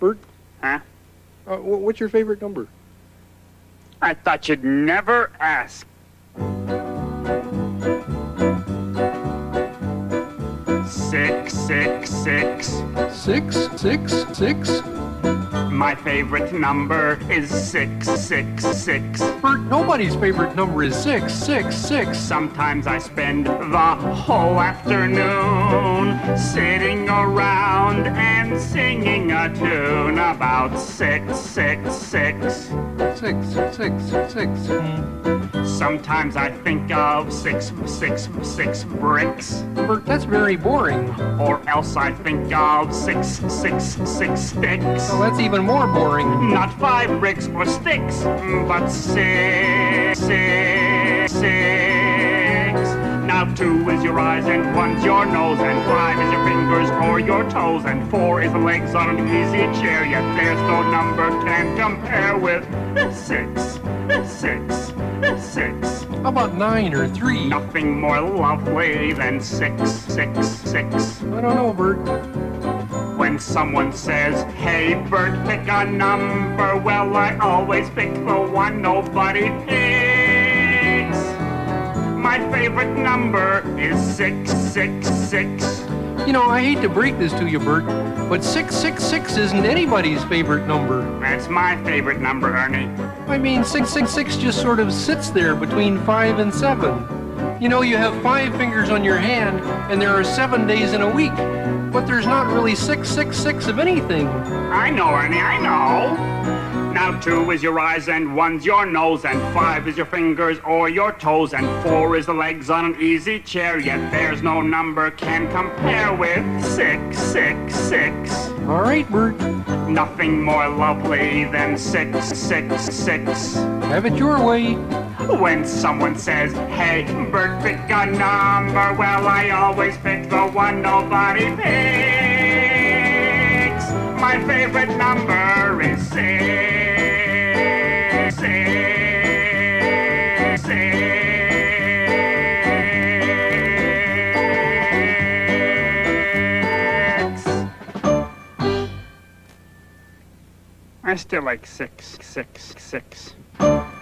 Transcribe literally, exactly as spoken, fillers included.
Bert, Huh? uh, wh- what's your favorite number? I thought you'd never ask. Six, six, six. Six, six, six? My favorite number is six, six, six. Bert, nobody's favorite number is six, six, six. Sometimes I spend the whole afternoon sitting around and singing a tune about six, six, six. Six, six, six. Sometimes I think of six, six, six bricks. Bert, that's very boring. Or else I think of six, six, six sticks. Oh, that's even more boring. Not five bricks or sticks, but six, six, six. Now two is your eyes and one's your nose and five is your fingers or your toes and four is the legs on an easy chair. Yet there's no number can compare with six, six, six. How about nine or three? Nothing more lovely than six, six, six. I don't know, Bert. When someone says, hey, Bert, pick a number, well, I always pick the one nobody picks. My favorite number is six, six, six. You know, I hate to break this to you, Bert, but six six six isn't anybody's favorite number. That's my favorite number, Ernie. I mean, six six six just sort of sits there between five and seven. You know, you have five fingers on your hand, and there are seven days in a week. But there's not really six six six of anything. I know, Ernie, I know. Now two is your eyes and one's your nose and five is your fingers or your toes and four is the legs on an easy chair. Yet there's no number can compare with six, six, six. All right, Bert. Nothing more lovely than six, six, six. Have it your way. When someone says, hey, Bert, pick a number, well, I always pick the one nobody picks. My favorite number is six, six, six. I still like six, six, six.